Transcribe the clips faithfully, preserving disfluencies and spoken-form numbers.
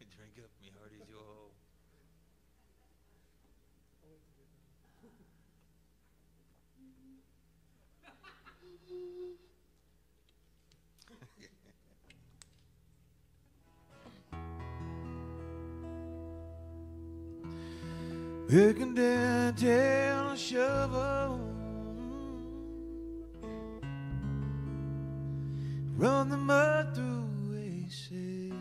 drink up me hearties, yo ho. Working downtown a shovel, run the mud through a sail,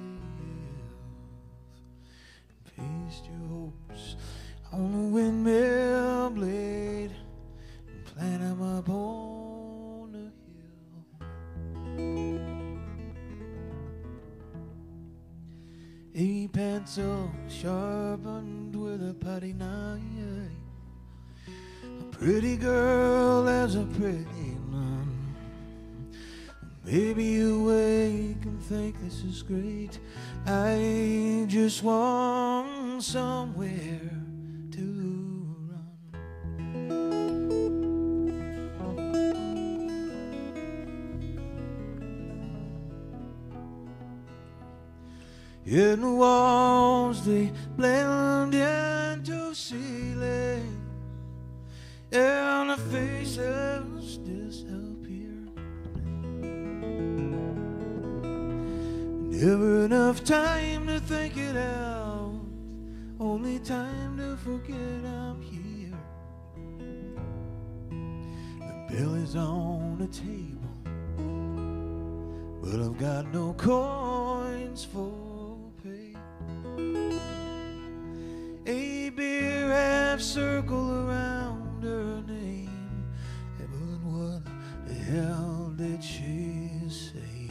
and paste your hopes on a windmill blade, and plant them up on the hill. A pencil sharpened with a putty knife, a pretty girl as a pretty nun. Maybe you wake and think this is great. I just want somewhere to run. In the walls they blend into ceilings, and the faces disappear. Never enough time to think it out, only time to forget I'm here. The bill is on the table, but I've got no coins for pay. A beer half circle around her name, but what the hell did she say?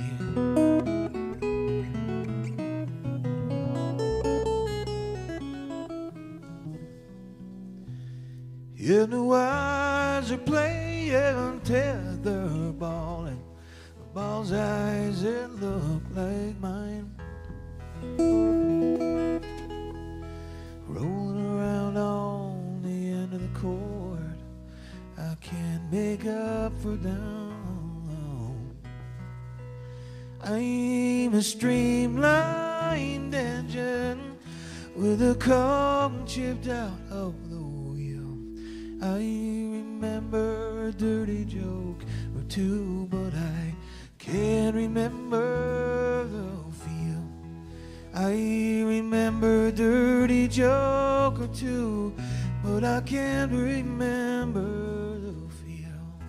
And the wires are playing tetherball, and the ball's eyes, it look like mine, rolling around on the end of the cord. I can't make up for down. I'm a streamlined engine with a cog chipped out of the wheel. I remember a dirty joke or two, but I can't remember the feel. I remember a dirty joke or two, but I can't remember the feel.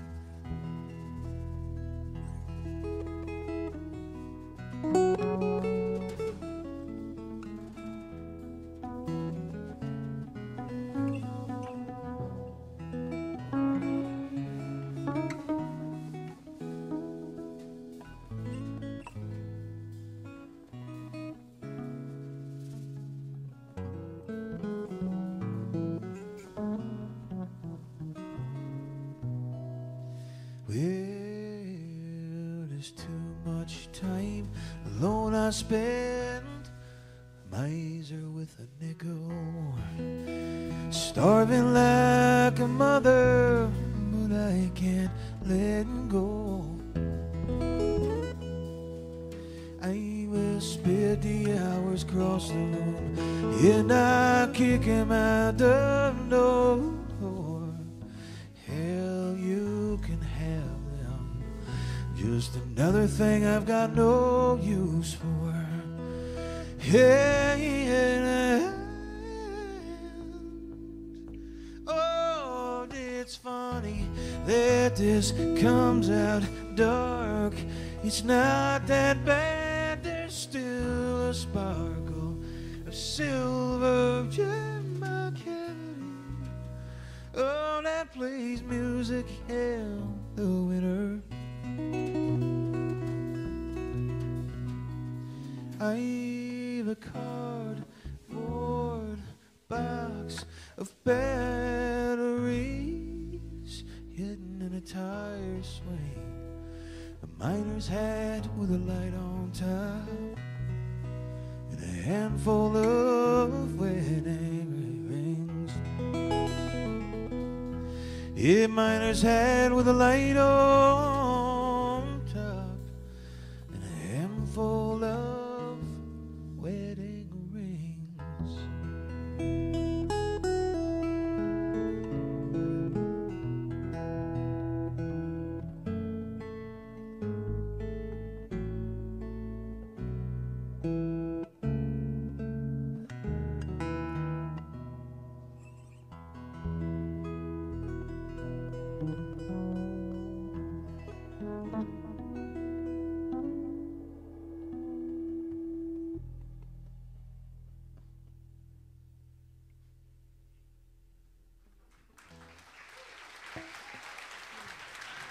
I spend miser with a nickel, starving like a mother, but I can't let go. I will spit the hours across the room, and I kick him out the door. Hell, you can have them, just another thing I've got no use for. Yeah, yeah. Oh, it's funny that this comes out dark. It's not that bad, there's still a sparkle of silver in my cavity. Oh, that plays music in the winter. I've a cardboard box of batteries hidden in a tire swing, a miner's hat with a light on top, and a handful of wedding rings. A miner's hat with a light on top, and a handful of wedding rings.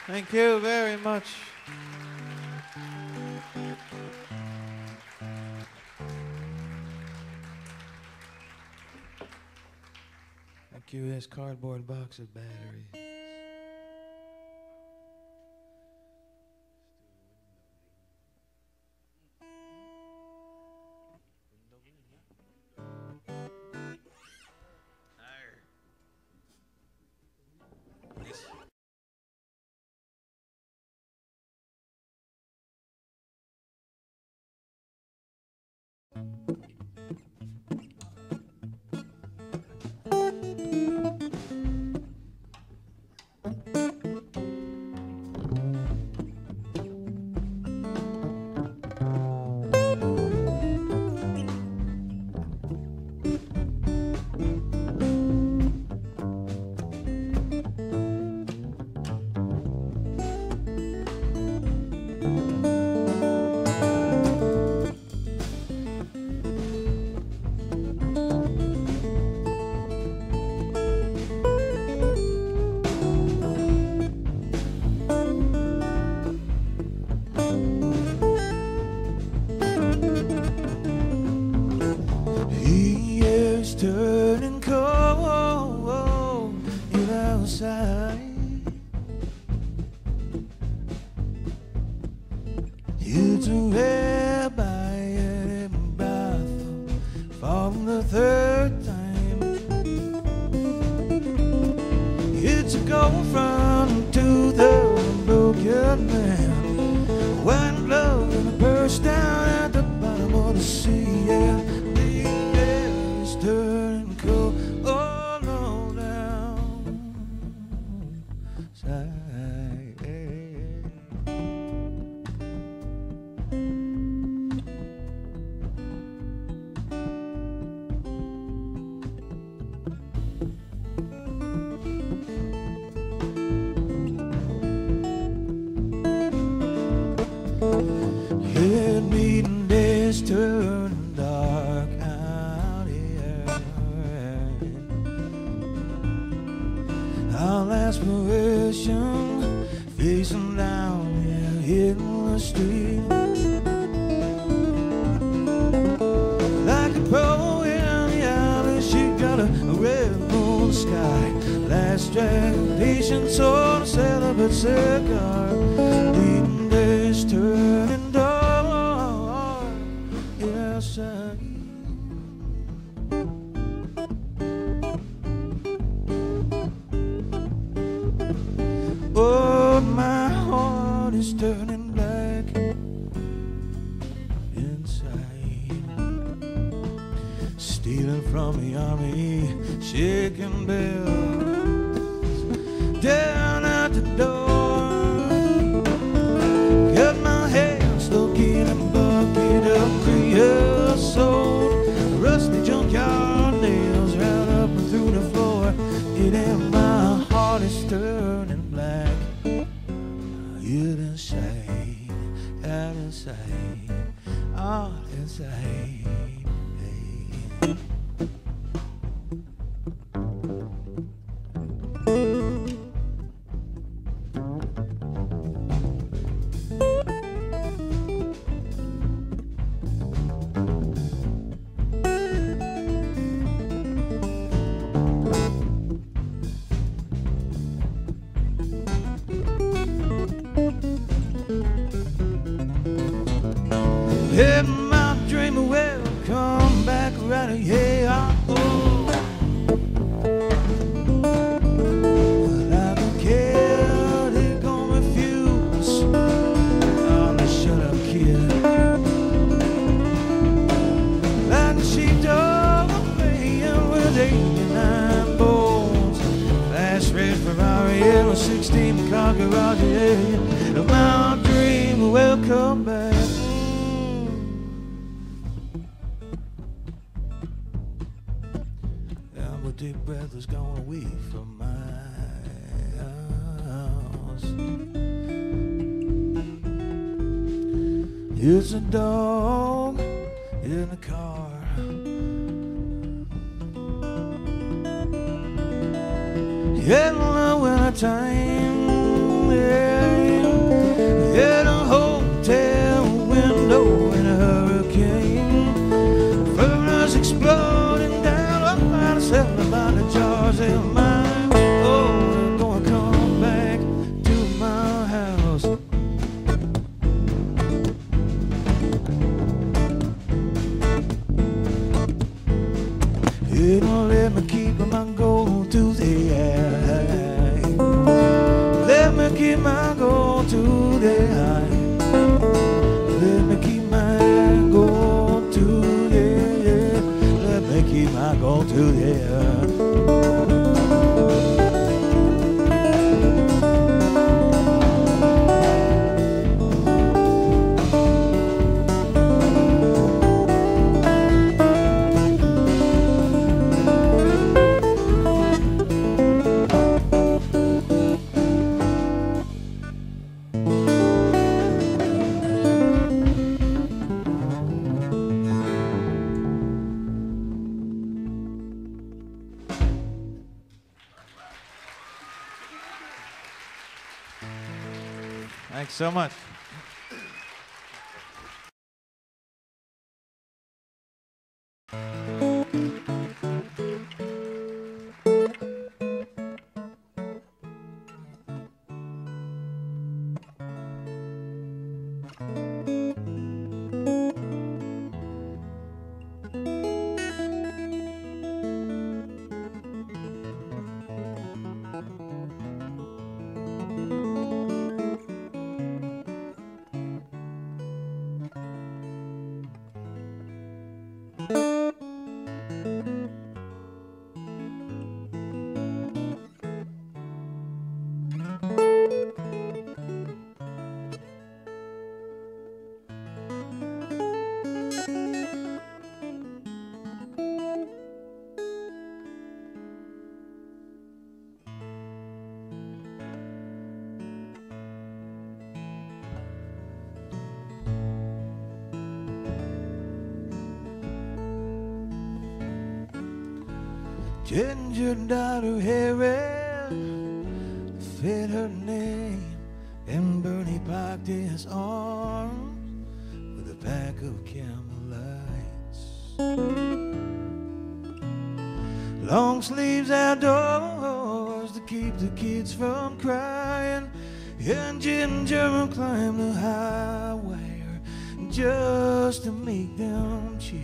Thank you very much. A curious cardboard box of batteries. Turning cold in outside. It's a rabbi in Bethel from the third time. It's a gold front to the broken man, white glove and a purse down at the bottom of the sea. Yeah. Turning cold all on down side. Head meeting days turn dark. Our aspiration facing down, yeah, hitting the street like a pro in the alley. She got a red moon sky, last drag patience on a celibate cigar. Leading days turning dark, yes I. Oh, my heart is turning black inside. Stealing from the army, shaking bells down at the door. Got my hands stuck in a bucket of creosote. Rusty junkyard nails right up and through the floor. It ain't my heart is turning black. Inside, out inside, all inside. Let my dream will come back right, yeah. Oh. Well, I don't care, they gon' refuse. Oh, they shut up, kid. Like a sheepdog playing with eighty-nine bones. Fast red Ferrari in a sixteen car garage, yeah. My dream will come back. Deep breath is gone away from my house. It's a dog in the car. In the winter time, yeah. keep my go-to there. Let me keep my go-to there. Let me keep my go-to there. Thanks so much. Ginger dyed her hair red, fit her name, and Bernie parked his arms with a pack of Camel lights. Long sleeves outdoors to keep the kids from crying, and Ginger climbed the high wire just to make them cheer.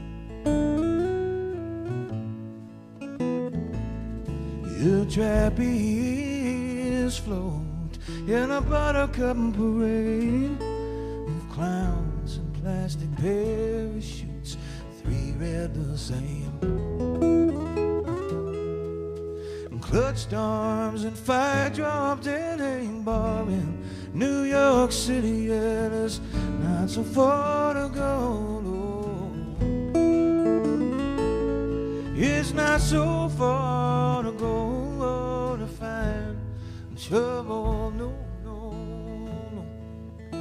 The trapeze float in a buttercup parade of clowns and plastic parachutes, three read the same. And clutched arms and fire dropped at a bar in New York City, and it's not so far to go. It's not so far to go to find trouble, no, no, no.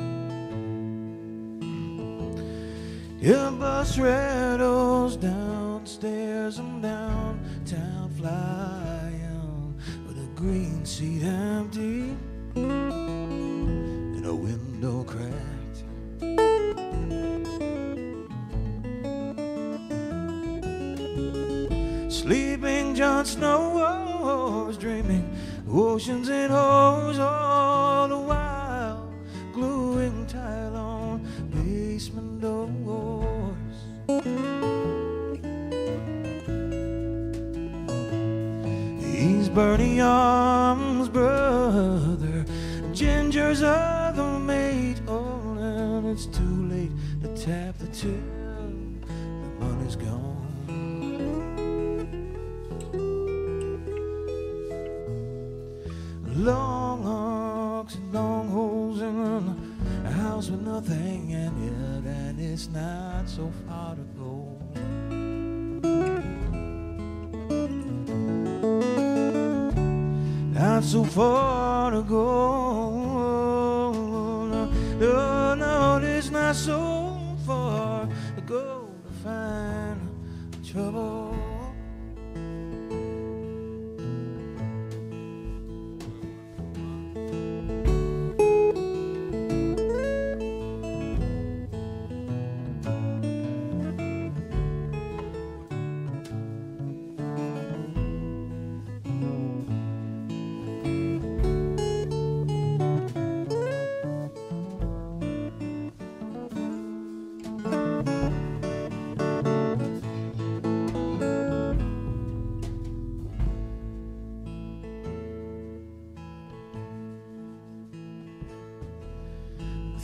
Your bus rattles downstairs and downtown, flying with a green seat empty and a window cracked. Sleeping John Snow was dreaming oceans and hoes all the while, gluing tile on basement doors. He's Bernie Arms' brother, Ginger's other mate. Oh, and it's too late to tap the till, the money's gone. Long arcs and long holes in a house with nothing in it, and it's not so far to go. Not so far to go. No, no, no, it's not so far to go to find trouble.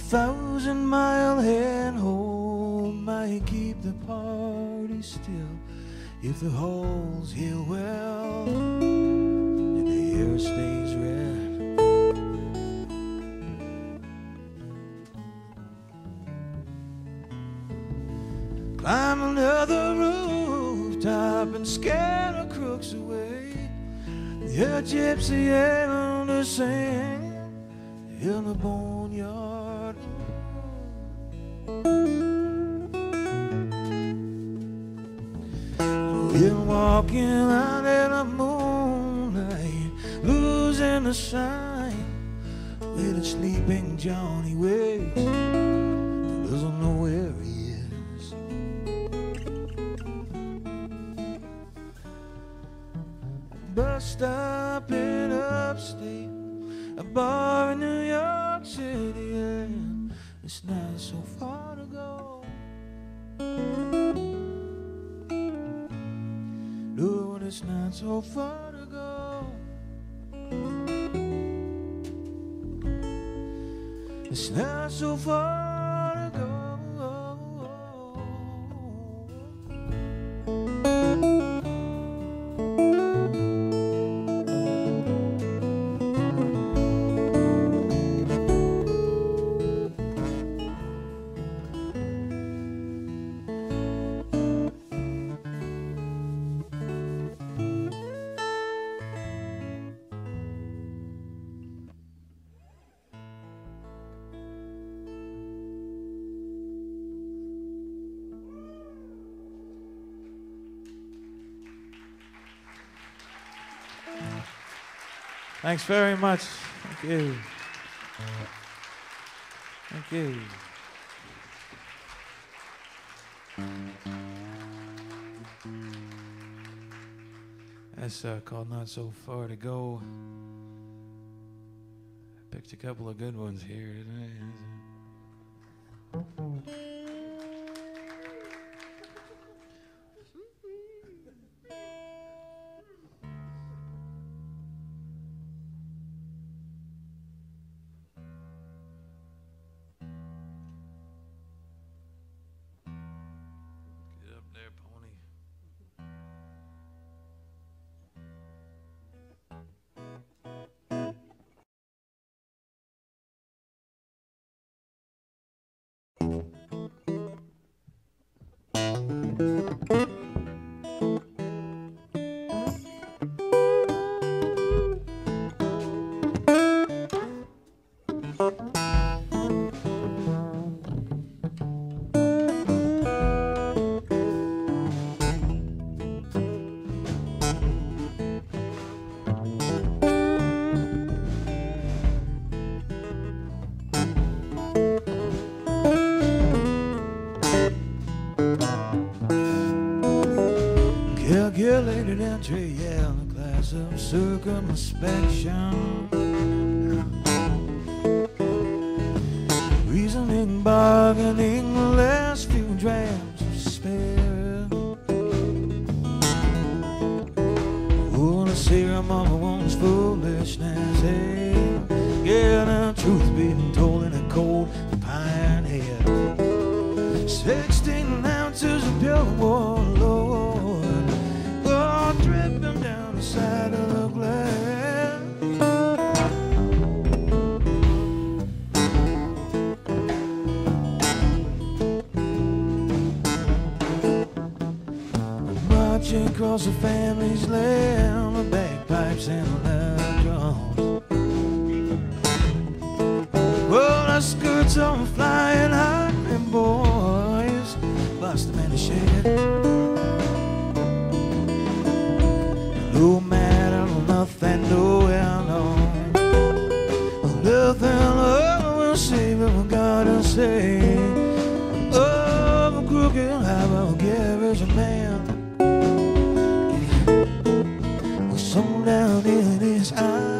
thousand mile hand hold might keep the party still if the holes heal well and the air stays red. Climb another rooftop and scare the crooks away. The gypsy and the sand in the boneyard. We're walking out in the moonlight, losing the sign where the sleeping Johnny wakes, doesn't know where he is. Bus stop in upstate, a bar in New York City, and it's not so far to go. No, it's not so far to go. It's not so far to go. Thanks very much. Thank you. Thank you. That's uh, called Not So Far to Go. I picked a couple of good ones here today. Calculated entry, yeah, the class of circumspection. Reasoning, bargaining, the last few drams of spare. Oh, the serum of a woman's foolishness, hey. Yeah, the truth being told in a cold pine head. Sixteen ounces of pure war, Lord, oh, dripping down the side of the glass. Marching across the family's land, the bagpipes and the loud drums. Well, the skirts on flying high, and boys bust them in the shed. No matter, nothing, nowhere, no. Nothing, oh, will save him, God will say. Oh, I'm crooked, I will give as a man. With some down in his eyes.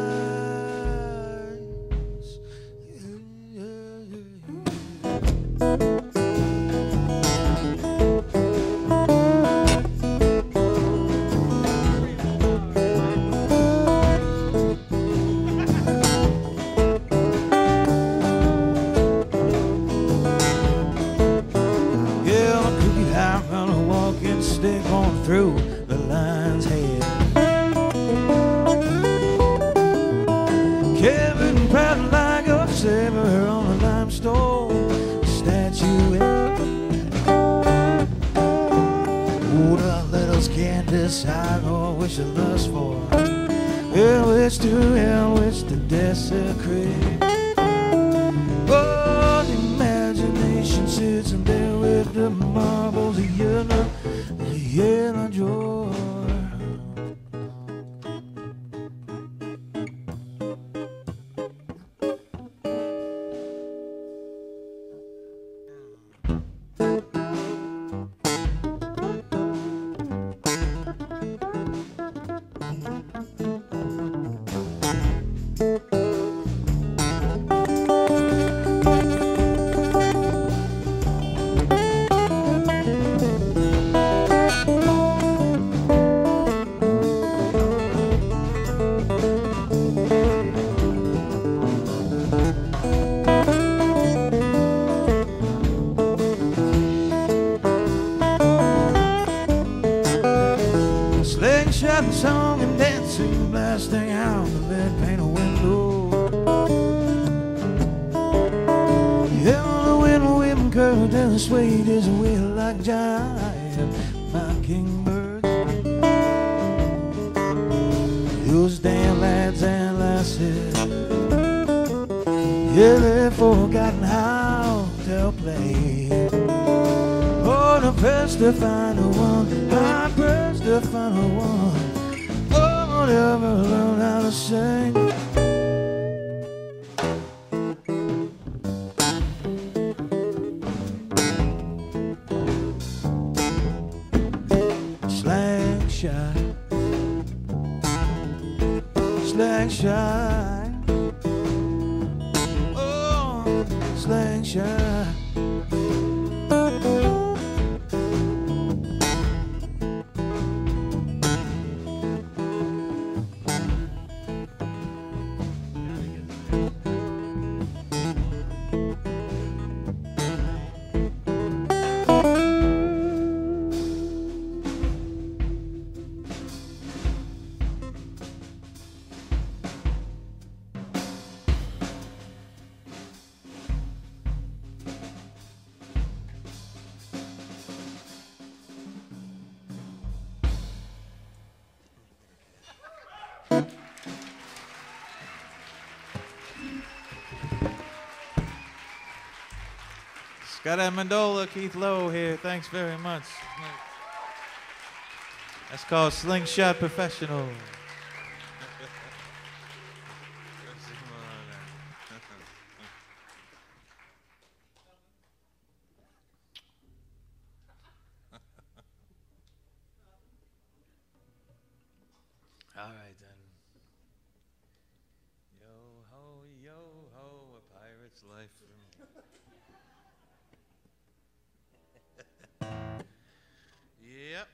was ever on a limestone statuette. Oh, the littles can't decide or which to lust for. Well, which to hell, which to desecrate. Oh, the imagination sits in there with the marbles of yellow, the yellow joy. Slingshot song and dancing, blasting out the lead paint a window. Yeah, the wind whipping curved and the suede is a wheel like giant mockingbirds. Those damn lads and lasses, yeah, they've forgotten how to play. Oh, to press to find a one, I press to find a one. Oh, never learn how to sing. Slingshot, slingshot, oh, slingshot. Scott Amendola, Keith Lowe here. Thanks very much. That's called Slingshot Professional. All right then. Yo ho, yo ho, a pirate's life. Yep.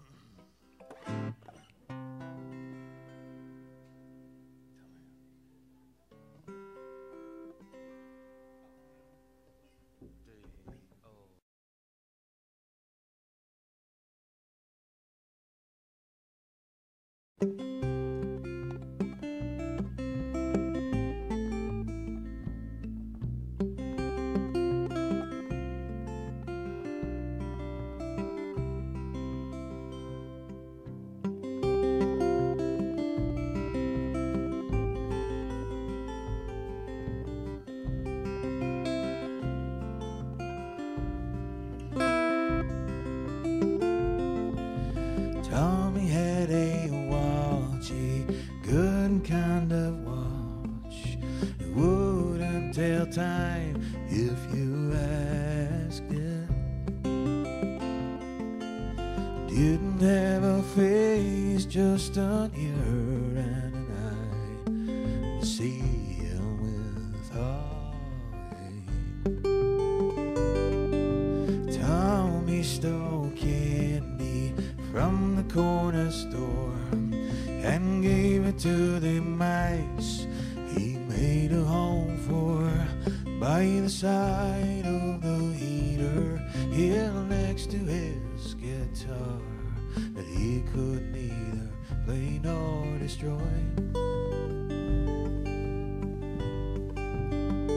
Tommy had a watch, a good kind of watch. It wouldn't tell time if you asked it. Didn't have a face, just an ear and an eye. See him with eye. Tommy stole candy from the corner store and gave it to the mice he made a home for by the side of the heater here next to his guitar that he could neither play nor destroy.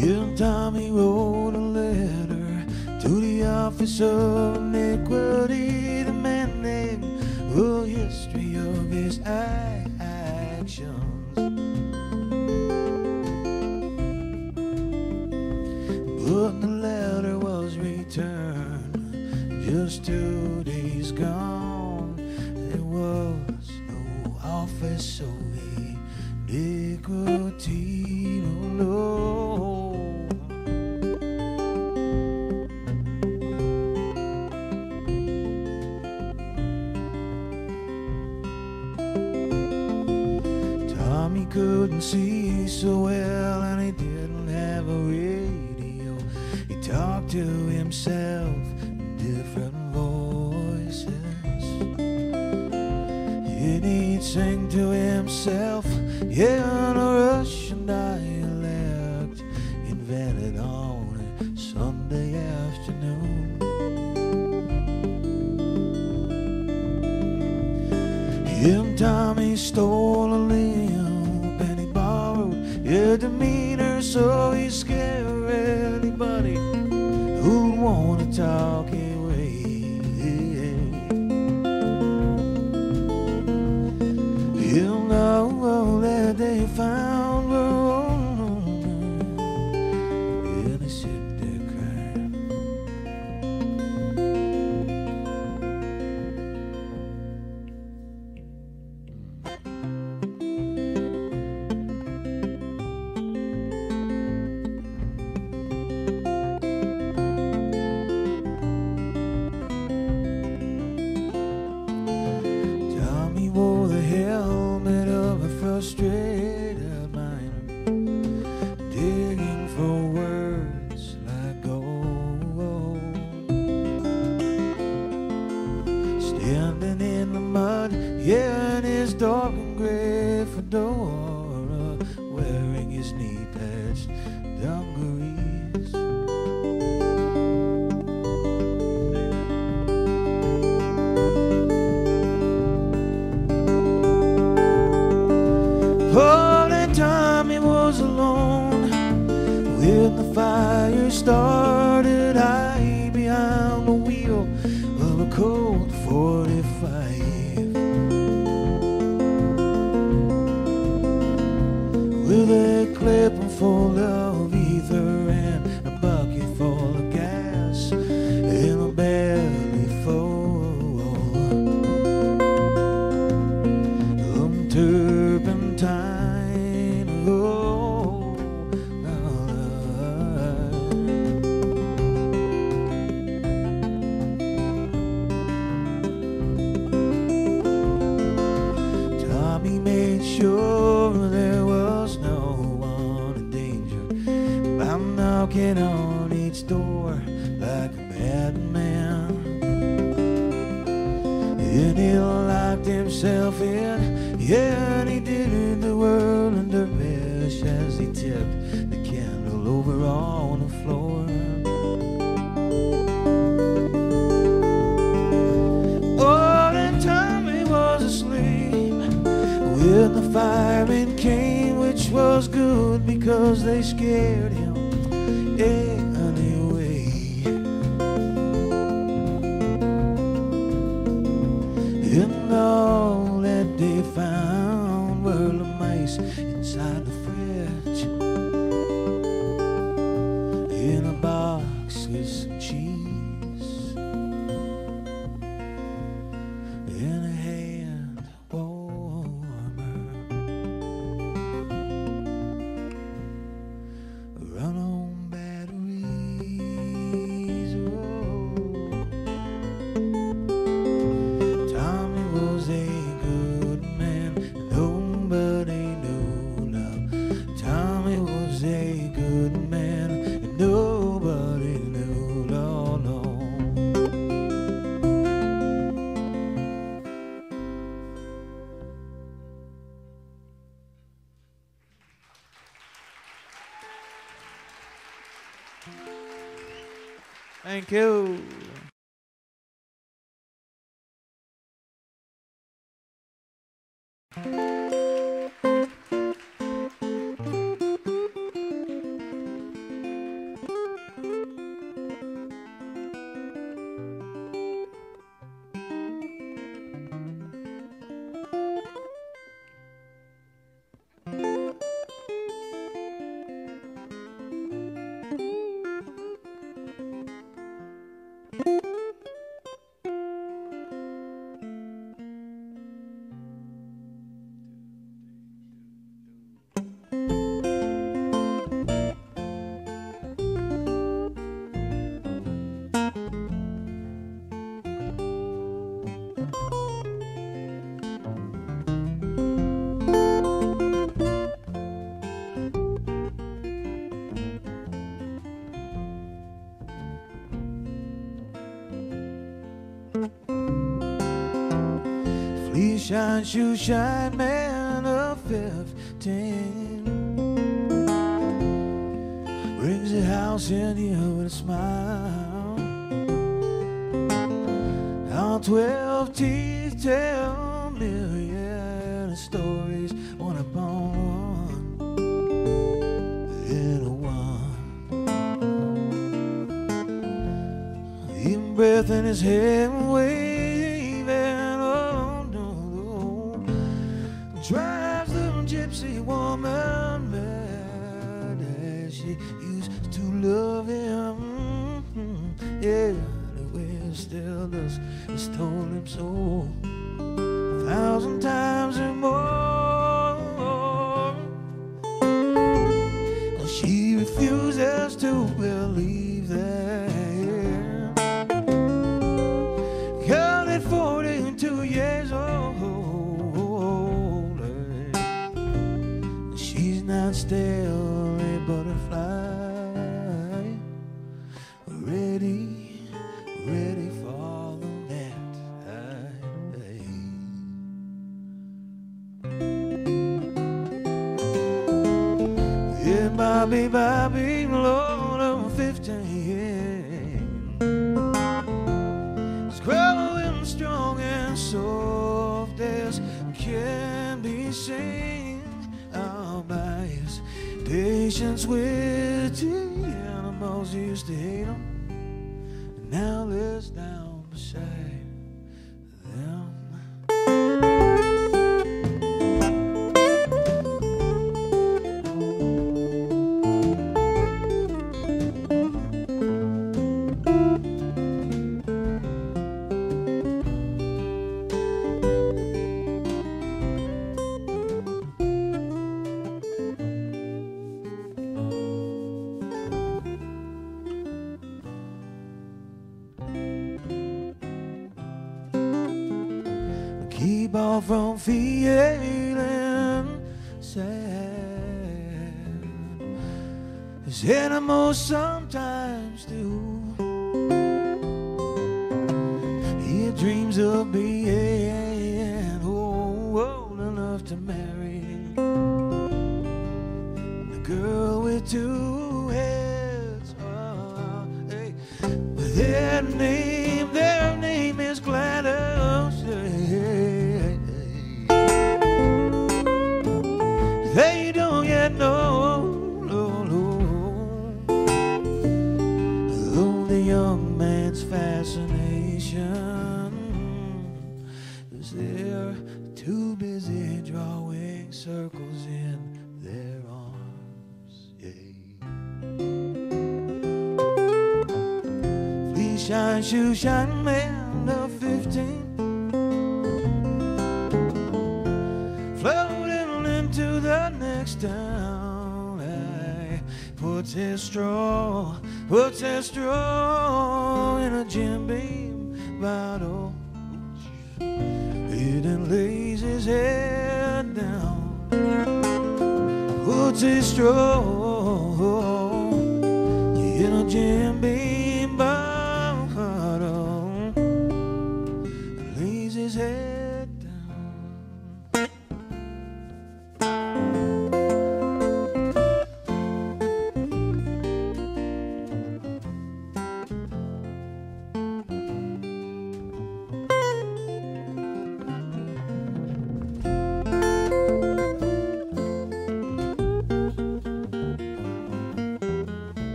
And Tommy wrote a letter to the office of iniquity, demanding a history of his actions. But the letter was returned just two days gone. There was no office of iniquity, no, no. Tommy couldn't see so well, and he didn't have a radio. He talked to himself in different voices, and he'd sing to himself, yeah, in a Russian dialect invented on a Sunday afternoon. Him Tommy stole a limb and he borrowed a demeanor, so he scared anybody who'd want to talk away. He'll know that they found were wrong, and they sit there crying. Tommy wore the helmet of a frustrated miner, digging for words like gold. Standing in the mud, yeah, in his dark and gray fedora, wearing his knee-patched dungarees. Oh, that Tommy was alone when the fire started, high behind the wheel of a Colt forty-five, with a clip full of ether and a bucket full of gas and a belly full of turpentine. Oh, Tommy made sure there was no one in danger by knocking on each door like a madman. And he locked himself in, yeah, and he did the whirl and dervish as he tipped the candle over on the floor. Oh, then Tommy was asleep when the firemen came, which was good because they scared him anyway. And all that they found were the mice inside the fridge, in a box with some cheese, in a hand warmer, run on batteries. Oh, Tommy was a good man, nobody knew love. Tommy was a good man, and nobody knew love, no. Thank you. Fleashine, shoe shine man of fifteen brings the house in you with a smile. How twelve teeth tell million stories, one upon one in a one. Even breath in his head waving, oh no, drives the gypsy woman mad as she used to love him. Mm-hmm. Yeah, the way it still does, it's told him so a thousand times and more. And she refuses to believe that. Counted forty-two years old, she's not still a butterfly, ready, ready for the next day. Yeah, Bobby, Bobby, Lord of fifteen, it's growing strong and soft as can be seen. I'll buy his patience with the animals used to hate him. Now lives down beside them. Keep off from feeling sad, as animals sometimes do. He dreams of being old enough to marry the girl with two heads. Oh, hey. But their name, their name is Gladys. They don't yet know, no, no. Though the young man's fascination is they're too busy drawing circles in their arms. Yeah. Fleashine, shoe shine man of fifteen, floating into the next town. Hey, puts his straw, puts his straw in a Jim Beam bottle. He then lays his head down, puts his straw in a Jim Beam bottle, and lays his head down.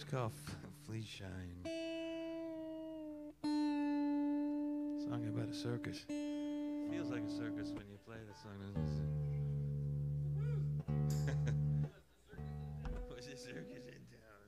It's called Fleashine. Song about a circus. Feels like a circus when you play the song, doesn't it? What's the circus in town?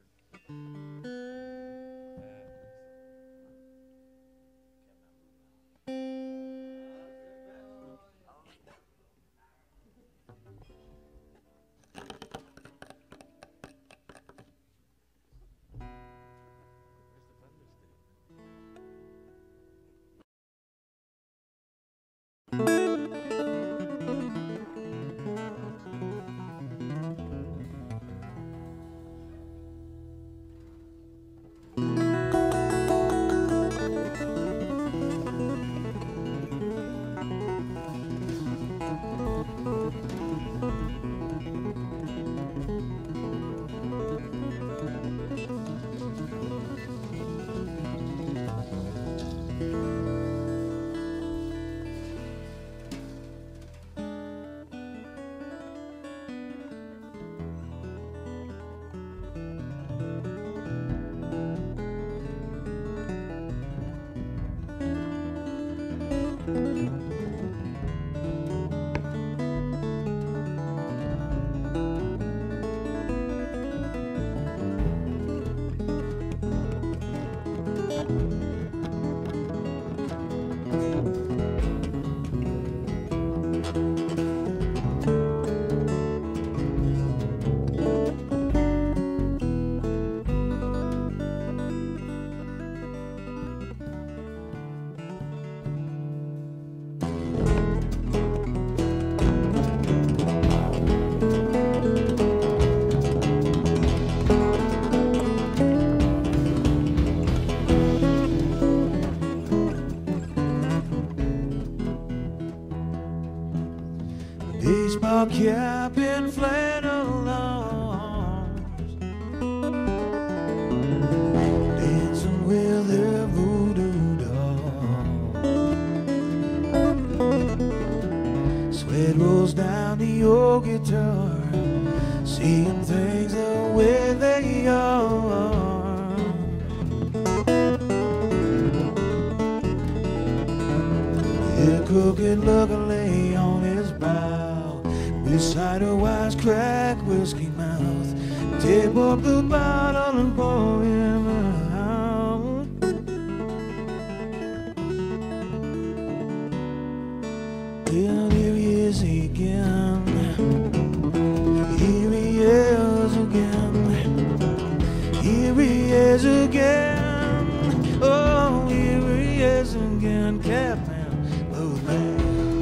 Baseball cap and flannel arms, dancing with their voodoo doll. Sweat rolls down to your guitar, seeing things the way they are. They're cooking luckily on his brow, beside a wisecrack whiskey mouth. Tip up the bottle and pour him out. Well, here he is again. Here he is again. Here he is again. Oh, here he is again. Capman Bootman.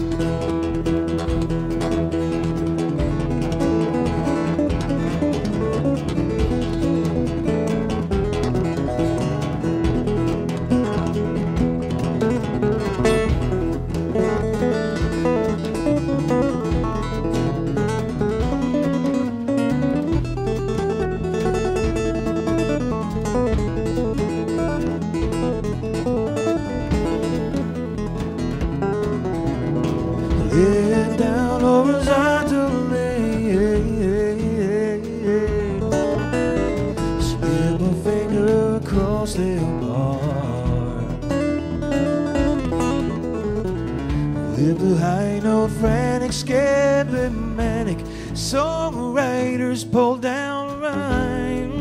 Head down horizontally, slip a finger across their bar. With the high note, frantic, scared but manic, songwriters pull down rhyme.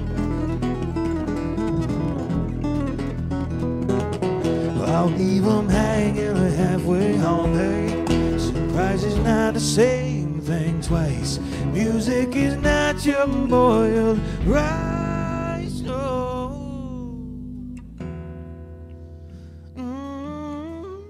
I'll leave them hanging halfway home. Surprise is not the same thing twice. Music is not your boiled rice. Oh. Mm.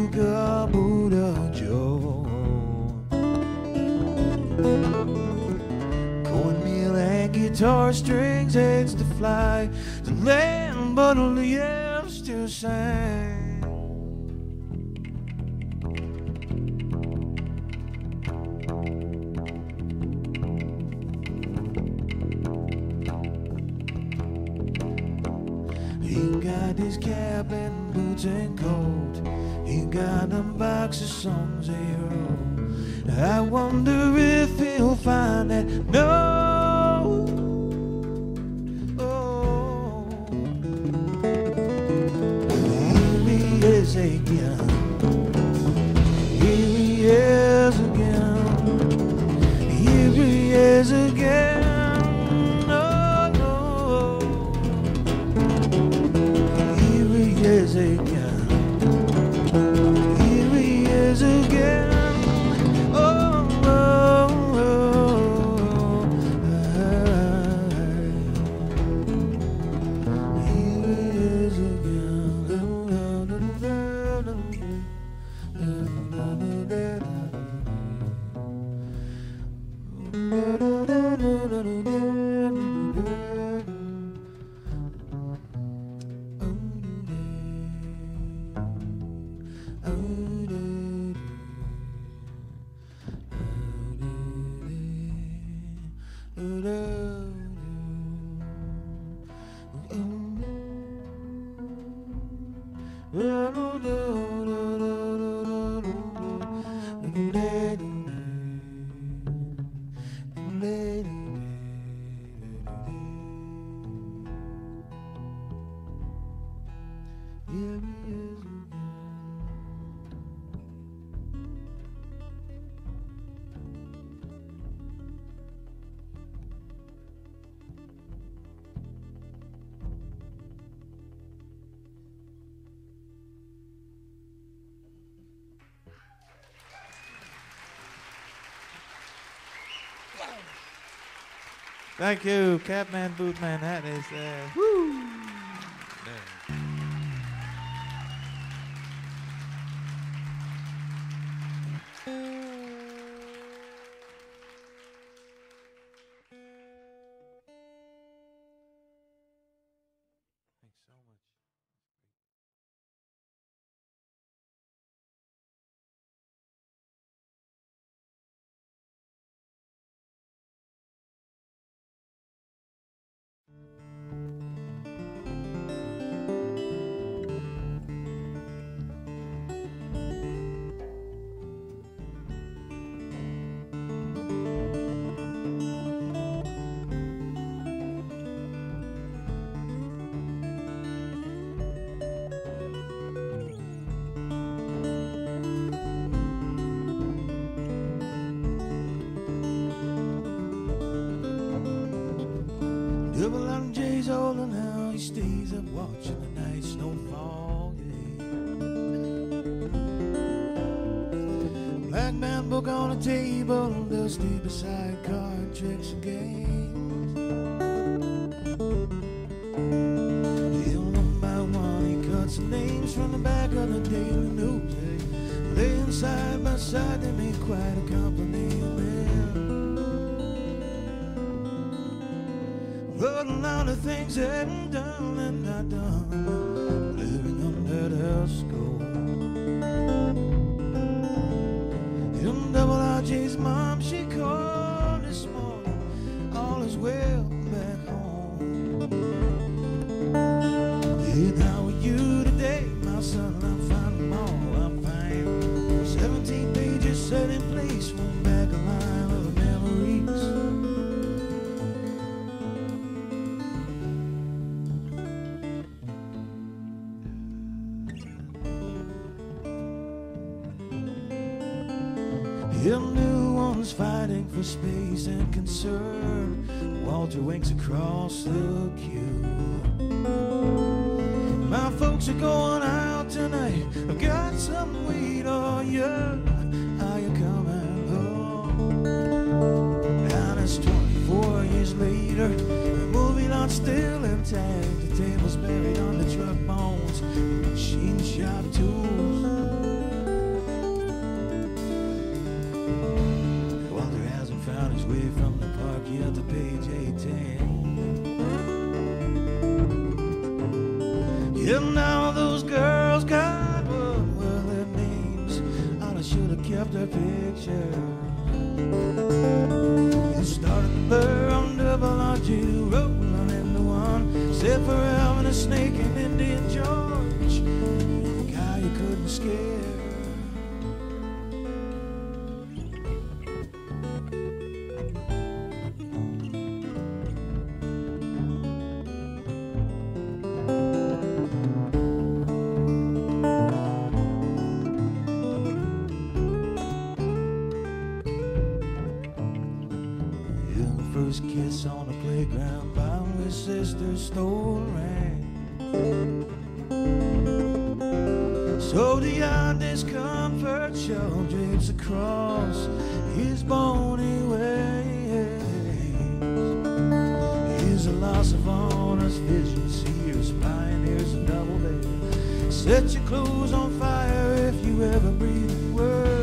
Buddha, Buddha Joe. Cornmeal and guitar strings, heads to fly, the land but only else to sing. He got his cap and boots and coat. He got a box of songs he wrote. I wonder if he'll find that note. Oh, here he is again. Here he is again. Here he is again. Is again. Here he is again. Oh, oh, oh. Here he is Thank you, Capman Bootman. That is uh, woo. Yeah. Thanks so much. Double M J's old and how he stays up watching the night snowfall. Yeah. Black man book on a table, dusty beside card tricks and games. Yeah, one by one he cuts the names from the back of the Daily News. Yeah. Laying side by side, they make quite a company of men. But a lot of things hadn't done and not done, living under the skull. And Double R J's mom, she called this morning, all is well back home. And how are you today, my son? I'm fine, all I'm fine. Seventeen pages set in place, one back a line of memories. Him new ones fighting for space and concern. Walter winks across the queue. My folks are going out tonight. I've got some weed on you. Are you coming home? And it's twenty-four years later. The movie lot's still intact. The table's buried under truck bones, machine shop tools. kept her picture. It started to blur on double R G, rolling into one. Except for having a snake in Indian George, a guy you couldn't scare. First kiss on the playground, bound with sister stole ring. So the odd discomfort show drapes across his bony ways. Here's a loss of honest visions, here's pioneers a double day. Set your clothes on fire if you ever breathe a word.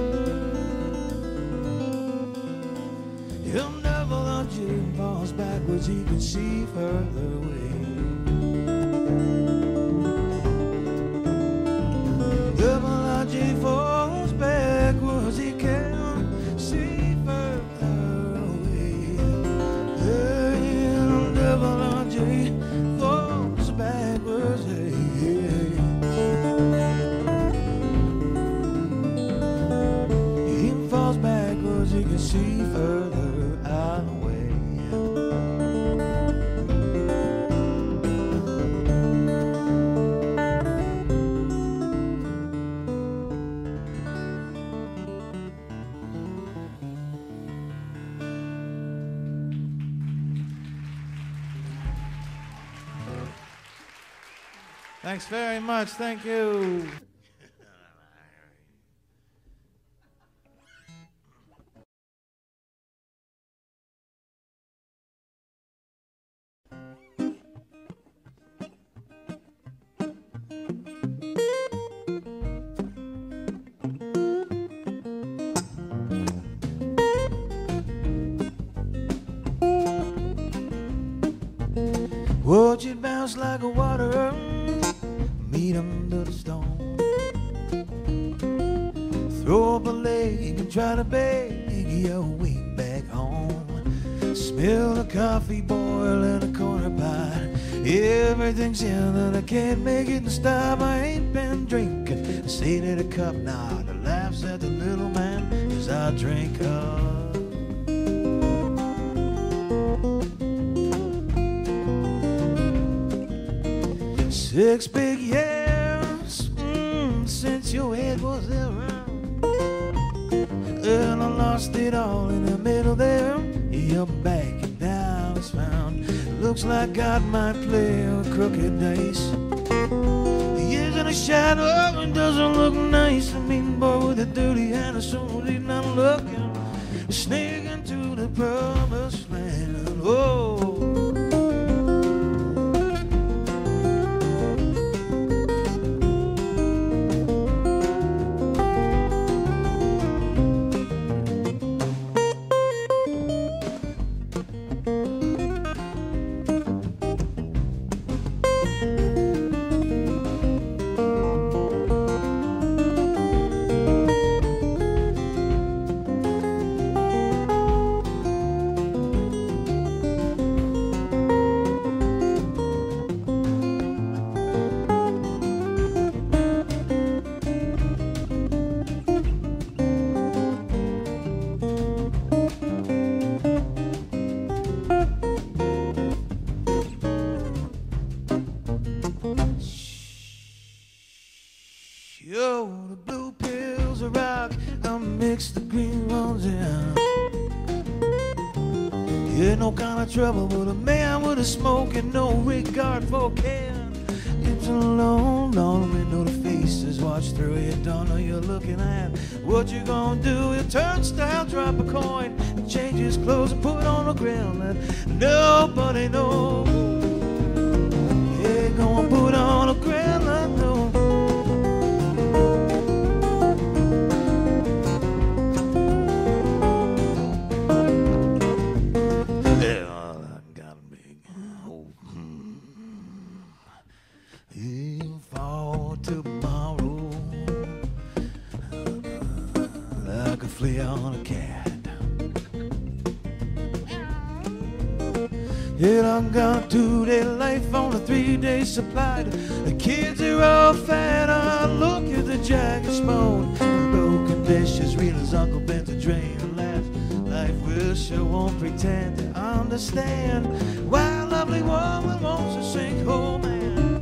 He'll never let you falls backwards, he can see further away. Double R J falls backwards, he can see further away. Hey, double R J falls backwards, hey, hey. He falls backwards, he can see further away. Thanks very much. Thank you. Watch it bounce like a water, meet under the stone. Throw up a leg and try to beg your way back home. Smell the coffee boil in a corner pot. Everything's in and I can't make it stop. I ain't been drinking. I sit at a cup now that laughs at the little man as I drink up. Six big years mm, since your head was around, and I lost it all in the middle there. Your back and down is found. Looks like God might play a crooked dice. Years in a shadow, it doesn't look nice. A mean boy with a dirty hand, somebody's not looking, sneak into the promised land. Oh. Trouble with a man with a smoke and no regard for care. It's alone, long we know the faces watch through it. Don't know you're looking at what you gonna do. You turnstile, drop a coin, change his clothes and put on a grill that nobody knows. Yeah, gonna put on a grill I know. Tomorrow a flea on a cat. Yeah, I'm gone two-day life on a three-day supply. The kids are all fat. I look at the jagged spoon, broken dishes, real as Uncle Ben's a drain of laughs. Life will show, won't pretend to understand why a lovely woman wants to sink home, man.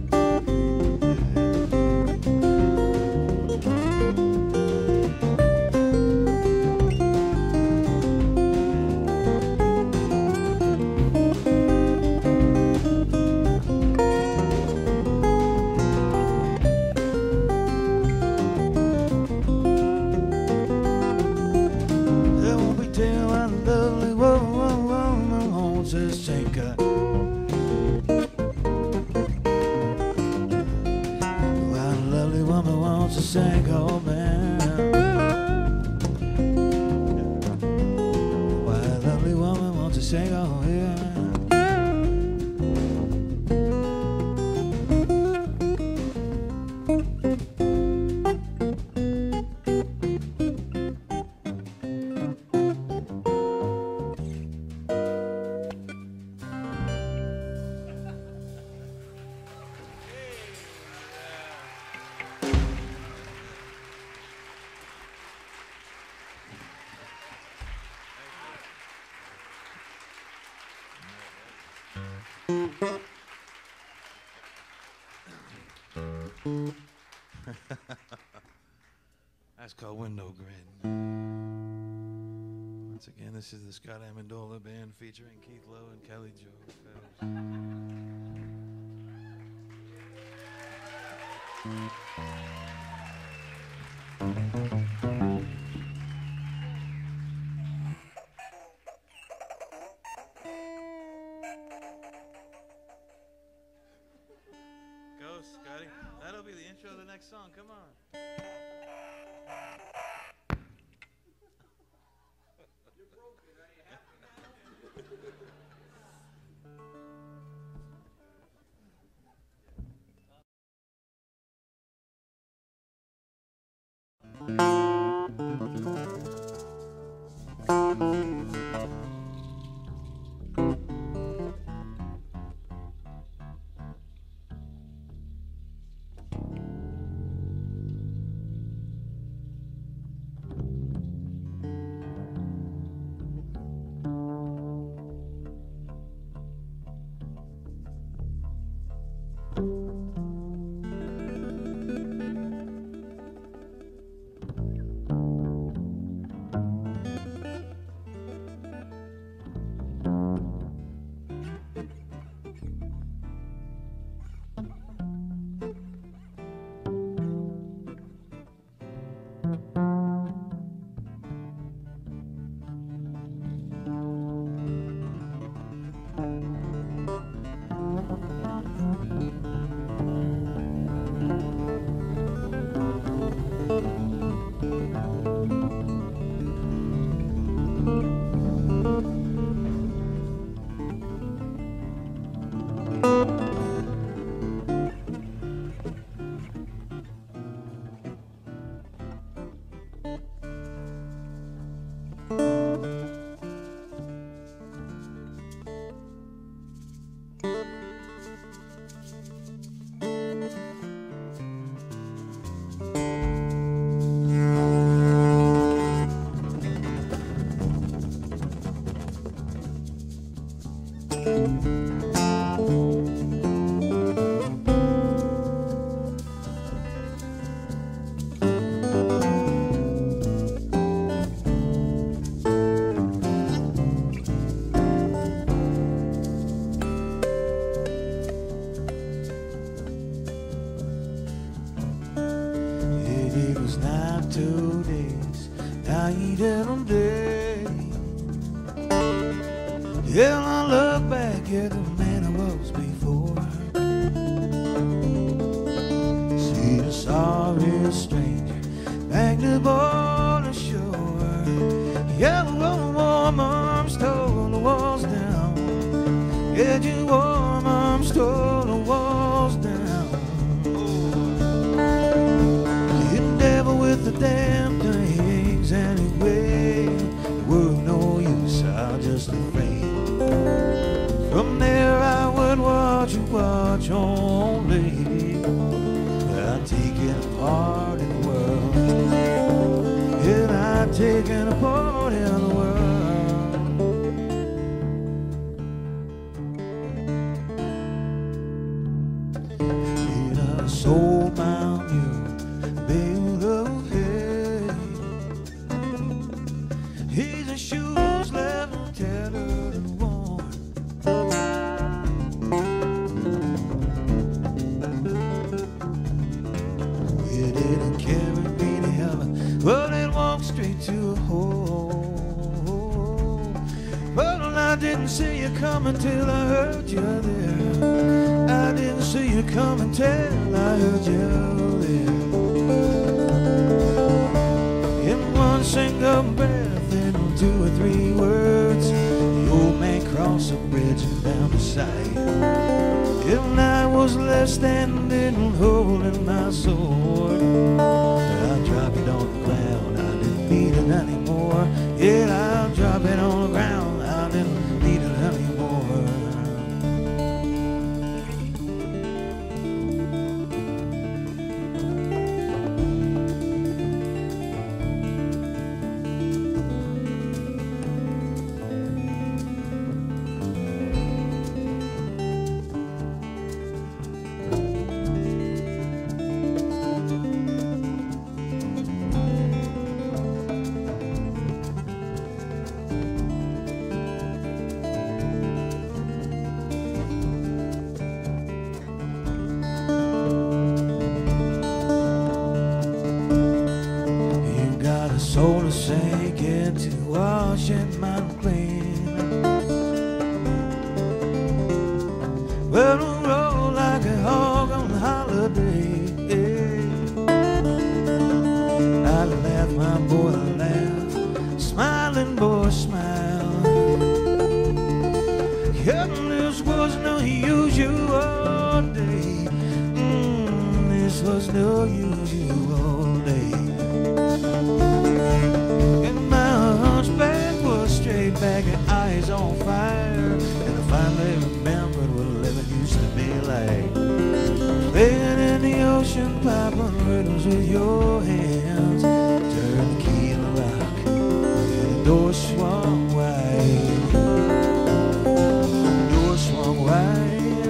Sing home, man. Why a lovely woman wants to sing home, yeah. That's called Window Grin. Once again, this is the Scott Amendola Band featuring Keith Lowe and Kelly Joe Phelps. Go, Scotty. That'll be the intro of the next song. Come on. Yeah, I look back at the man I was before. See a sorry stranger back to border shore. Yeah, the warm arms tore the walls down. Yeah, you warm arms tore the walls down. You devil with the damn things anyway. taking a part in the world. And I sold my new bale of hay. His shoes left tattered and worn. It didn't carry me to heaven, but it walked straight to a hole. But I didn't see you coming till I heard you there. I didn't see you coming till I heard you there. In one single breath, in two or three words, the old man crossed the bridge and down the side. And I was left standing holding my sword. I dropped it on the ground, I didn't need it anymore. Yeah, I'll drop it on the ground, I didn't need it anymore. Soul to sink into washing my clean. Well, I roll like a hog on holiday. I laugh, my boy, I laugh. Smiling boy, smile. Heaven, this was no usual day. Mm, this was no usual day. And my hunchback was straight back and eyes on fire. And I finally remembered what living used to be like. Playing in the ocean, popping riddles with your hands. Turn the key in the lock, and the door swung wide. The door swung wide.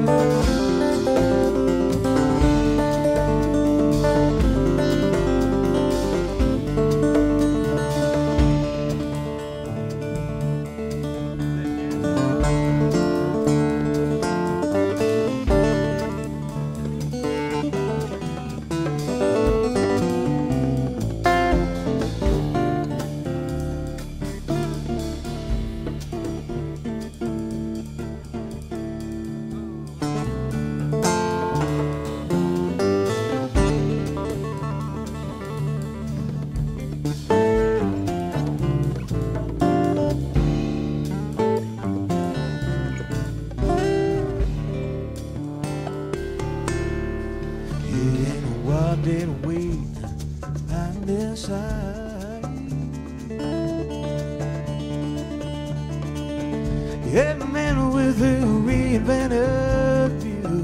Did we find inside? Every man with a reinvented view.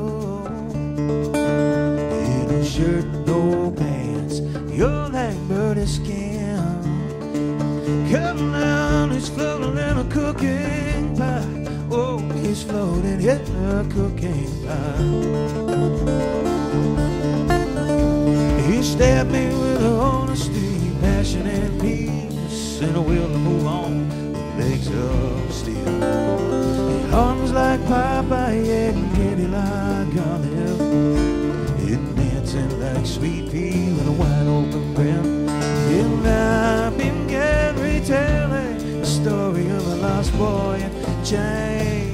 In a shirt, no pants, you're like birdie skin. Coming down, he's floating in a cooking pie. Oh, he's floating in a cooking pie. He stabbed me with honesty, passion and peace, and a will to move on, legs of steel. Arms like Popeye and giddy like Olive, and dancing like Sweet Pea with a wide open brim. And I've been getting retelling the story of a lost boy in chains.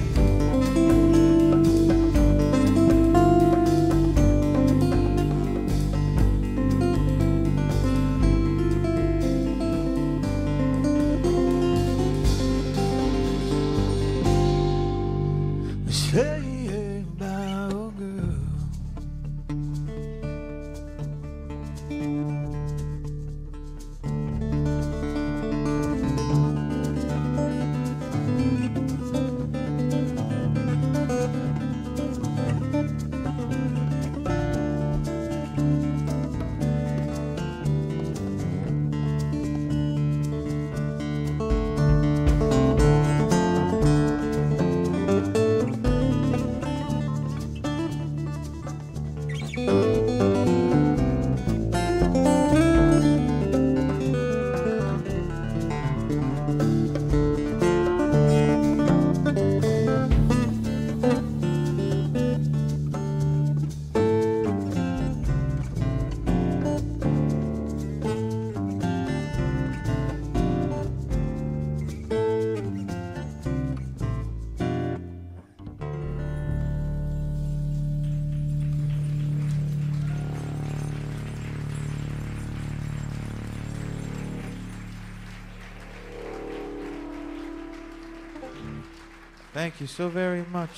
Thank you so very much.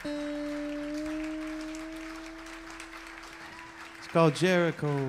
It's called Jericho.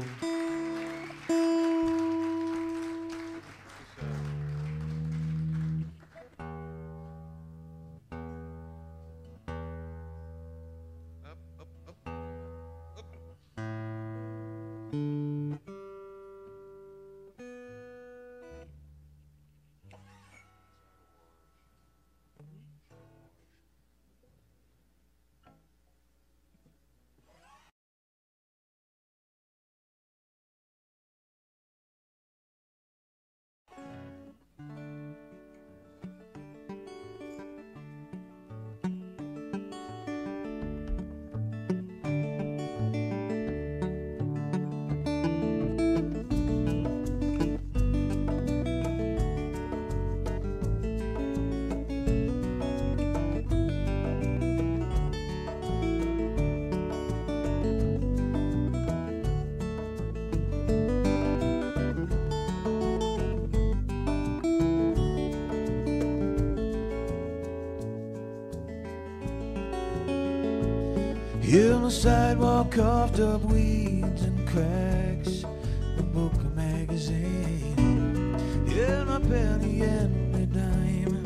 On the sidewalk, coughed up weeds and cracks, a book, a magazine, yeah, my penny and a dime.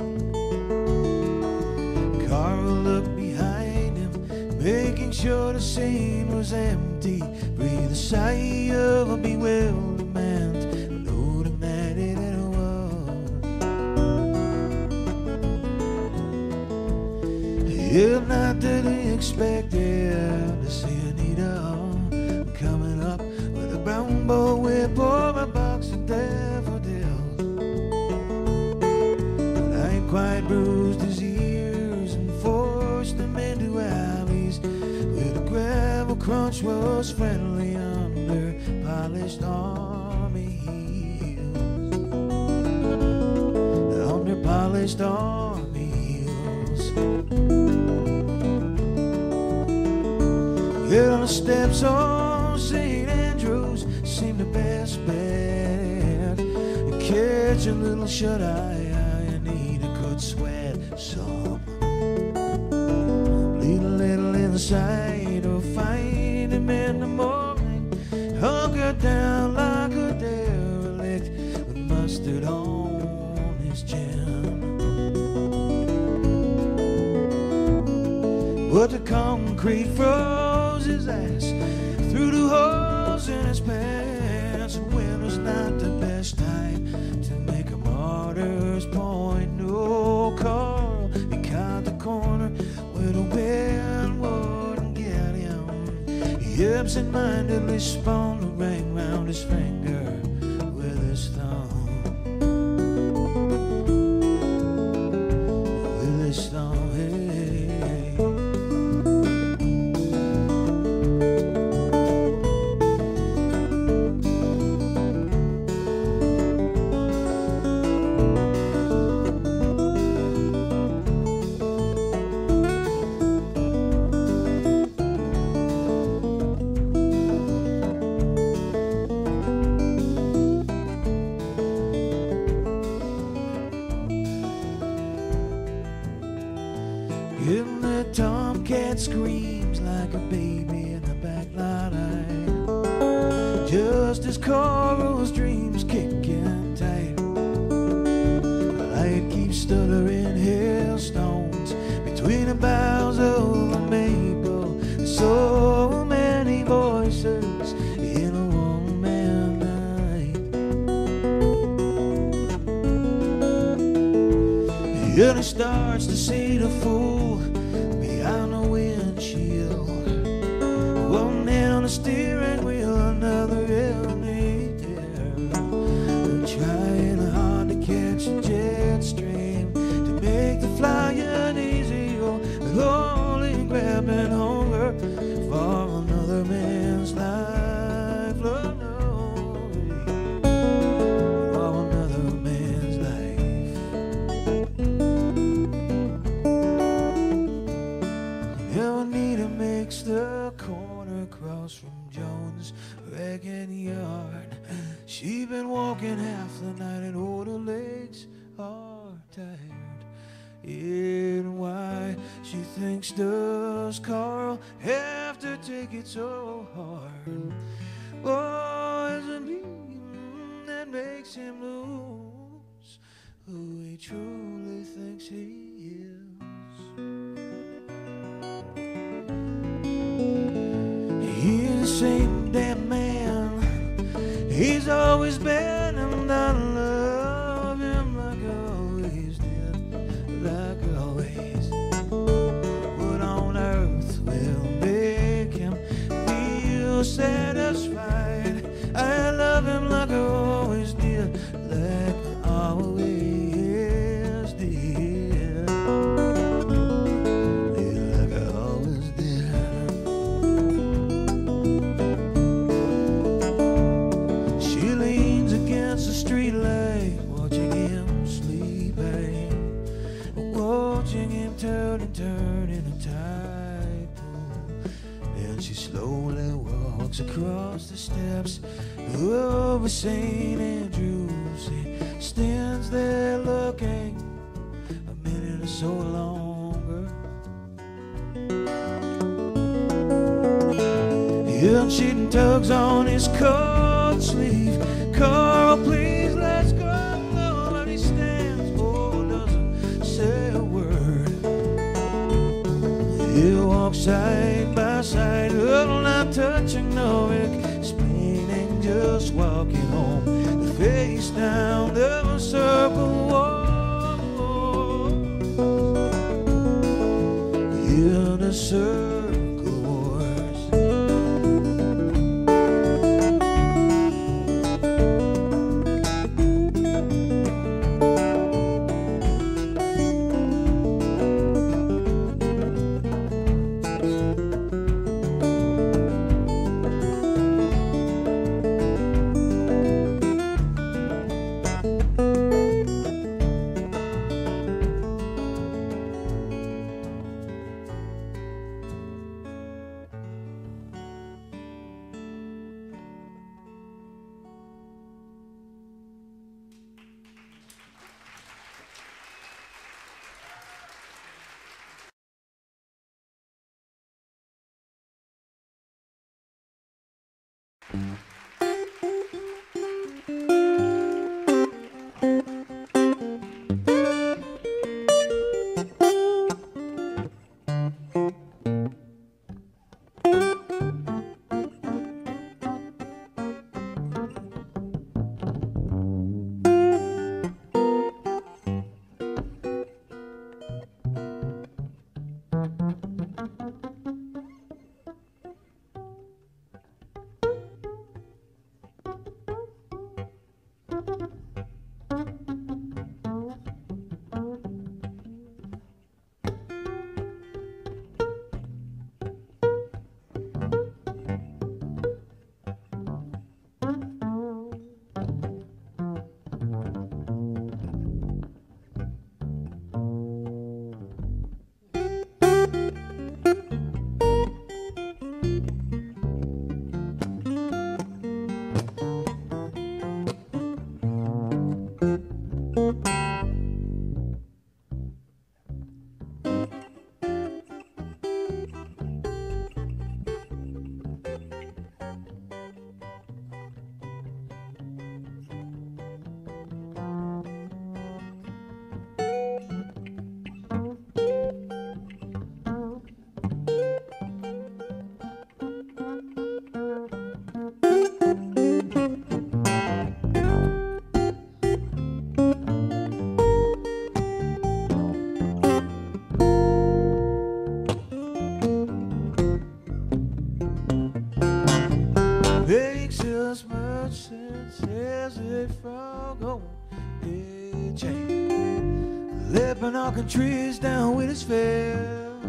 Carl looked behind him, making sure the scene was empty. Breathed a sigh of a bewilderment, no demanded it was. Yeah, not that he expected to see Anita coming up with a brown bow whip or a box of daffodils. But I ain't quite bruised his ears and forced them into alleys where the gravel crunch was friendly under polished army heels. Under polished army heels. Yeah, on the steps on Saint Andrews seemed the best bet. You catch a little shut-eye, you need a good sweat some. Bleed a little inside or find him in the morning, hunkered down like a derelict with mustard on his chin. But the concrete froze his ass through the holes in his pants. And winter's not the best time to make a martyr's point. No, Carl, he caught the corner where the wind wouldn't get him. He absent-mindedly spun the ring round his finger with his thumb. With his thumb, hey. Screams like a baby in the back lot. I just as Coral's dreams kicking tight. The light keeps stuttering hailstones between the boughs of a maple. So many voices in a one-man night. And it starts to see the fool behind the windshield, one hand on the steering wheel, another in the air, trying hard to catch a jet stream to make the flying easier, but only grabbing hunger for another man's life. Lord, no, for another man's life. Anita makes the corner across from Jones' wrecking yard. She been walking half the night and all her legs are tired. And why she thinks does Carl have to take it so hard? Oh, is it me that makes him lose who he truly thinks he is? He's the same damn man he's always been, and I love him like I always did, like always. What on earth will make him feel satisfied? I love him like I always did, like I always did, like I always did. She leans against the street light, watching him sleeping, watching him turn and turn in a tide pool. Then she slowly walks across the steps over Saint Andrews. He stands there looking a minute or so longer. And she tugs on his coat sleeve. Carl, please, let's go. But he stands, oh, doesn't say a word. He walks side by side, oh, not touching, no explaining, just walking home, the face down the circle wall. In the circle wars. Knocking trees down with his fist,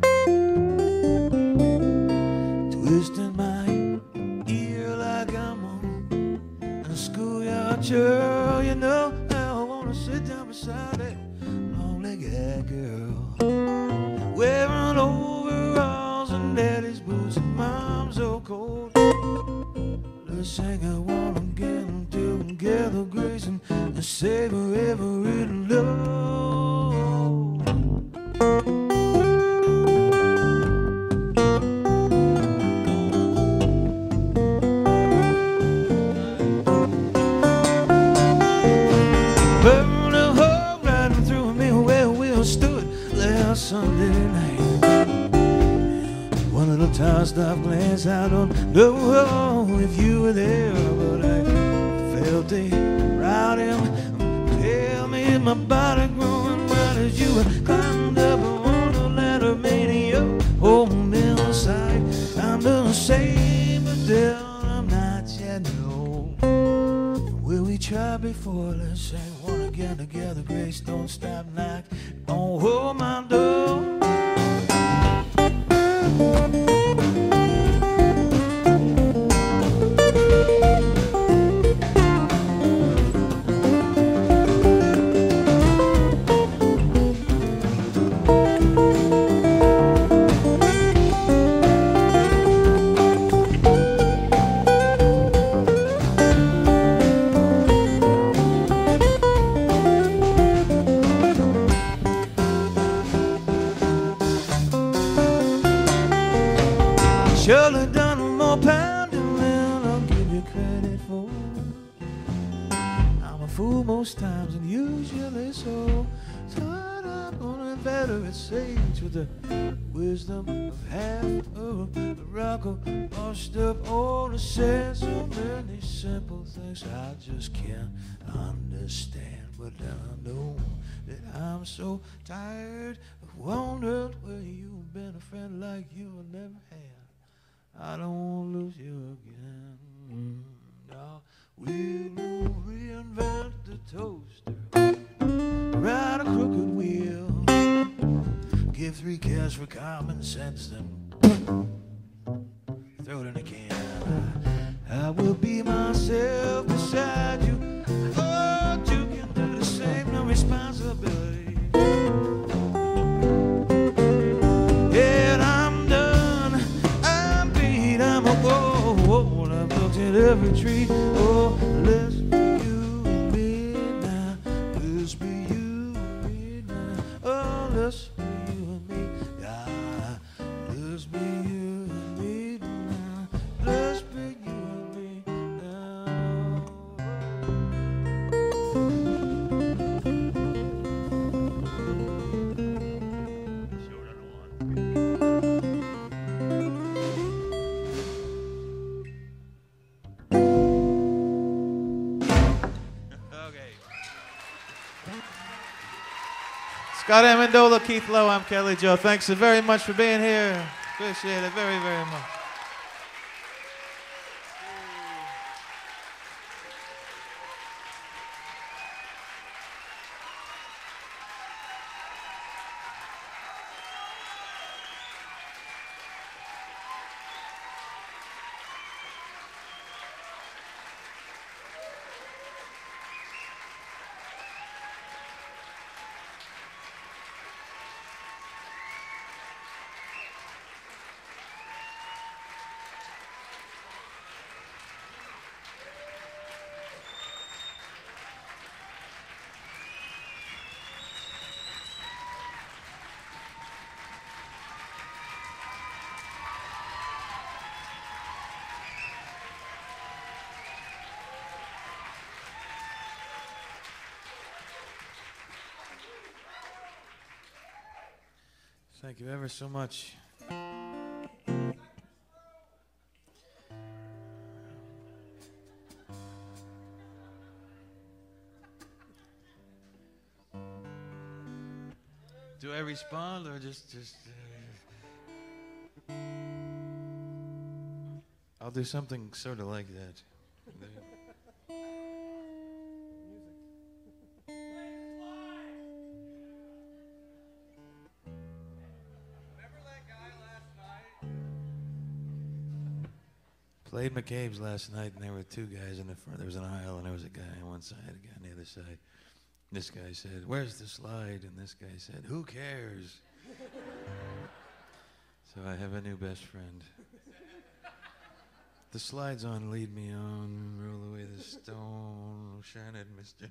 twisting my ear like I'm on a schoolyard churl. You know how I wanna sit down beside that long-legged girl, wearing overalls and daddy's boots and mom's so cold. Let's sing I wanna get them together, Grace, and savor every love. tossed off glance. I don't know if you were there, but I felt a routing. Tell me my body growing bright as you climbed up on the ladder, made your home inside. I'm the same, but still I'm not yet no. Will we try before? Let's sing one again together. Grace, don't stop, knock, don't hold my door. Should have done more pounding than I'll give you credit for. I'm a fool most times and usually so. Tied up on a veteran sage with the wisdom of half of a rocker. Washed up all the sense so many simple things I just can't understand. But then I know that I'm so tired of wondering where you've been. A friend like you I never had. I don't want to lose you again. Mm, no, we'll reinvent the toaster, ride a crooked wheel, give three cares for common sense, then throw it in a can. I, I will be myself beside you. Oh, you can do the same, no responsibility. Every tree, oh, let's be you and me now. Let's be you and me now. Oh, let's be you and me, yeah. Let's be you and me now. Let's be you and me now. Short on one. Scott Amendola, Keith Lowe, I'm Kelly Joe. Thanks so very much for being here. Appreciate it very, very much. Thank you ever so much. Do I respond or just just? Uh, I'll do something sort of like that. Played McCabe's last night, and there were two guys in the front. There was an aisle, and there was a guy on one side, a guy on the other side. This guy said, "Where's the slide?" And this guy said, "Who cares?" So I have a new best friend. The slide's on, lead me on, roll away the stone, shine it, Mister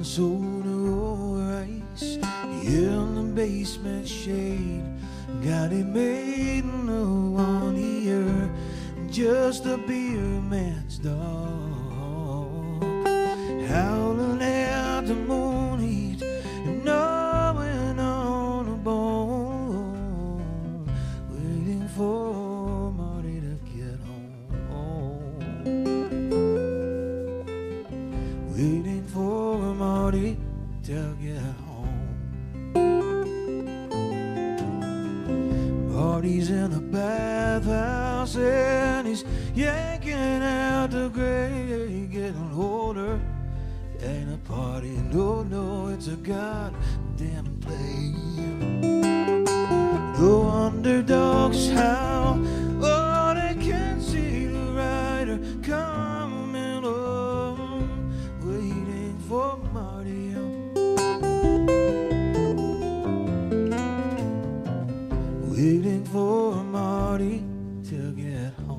soda ice in the basement shade. Got it made in the one year, just a beer man's dog, howling at the moon heat and gnawing on a bone, waiting for Marty to get home, waiting for Marty to get home. Marty's in the bathhouse and he's yanking out the gray, getting older. Ain't a party, no, no, it's a goddamn play. The underdogs howl, oh, they can't see the rider coming on, waiting for Marty. Waiting for Marty to get home.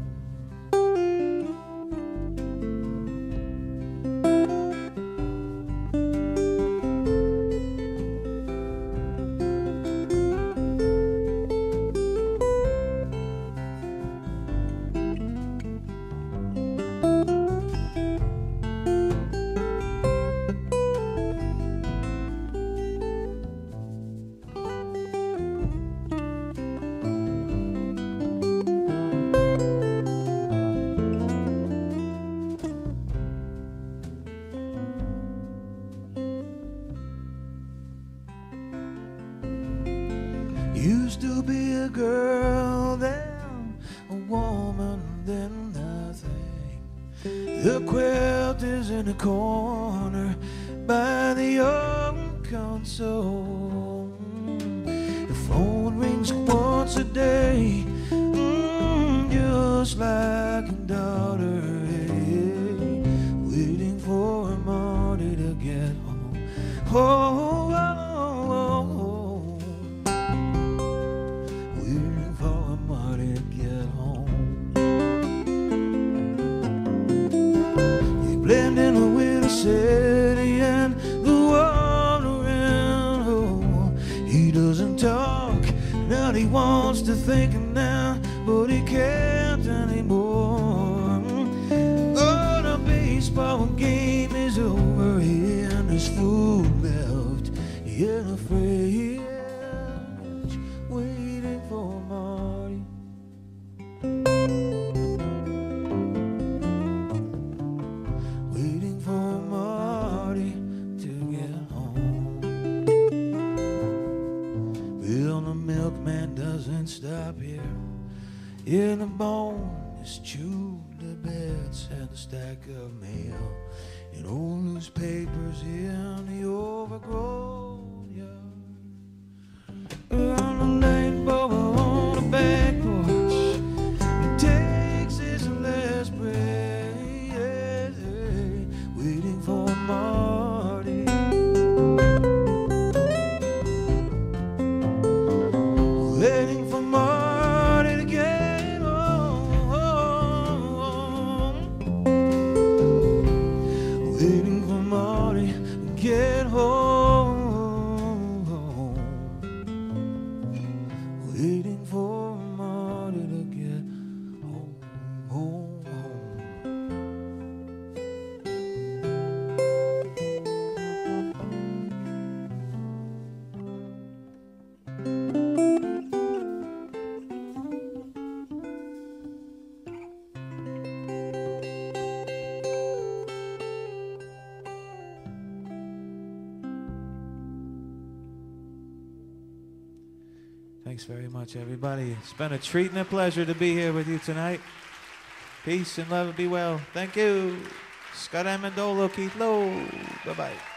Used to be a girl, then a woman, then nothing. The quilt is in the corner by the old console. The phone rings once a day, mm, just like a daughter, hey, waiting for Marty to get home. Oh, oh, oh, oh. Blending with the city and the world around. Oh, he doesn't talk, now he wants to think now, but he can't anymore. Oh, the baseball game is over and there's food left in a fridge, waiting for Marty. Milkman doesn't stop here. In the bone is chewed the beds and a stack of mail and old newspapers in the overgrown yard. Around the light bulb on the back porch, he takes his last breath, waiting for Marty. Waiting for Marty to get home. Waiting for Marty to get home. Waiting for Marty to get home, home, home. Thanks very much, everybody. It's been a treat and a pleasure to be here with you tonight. Peace and love and be well. Thank you. Scott Amendola, Keith Lowe. Bye-bye.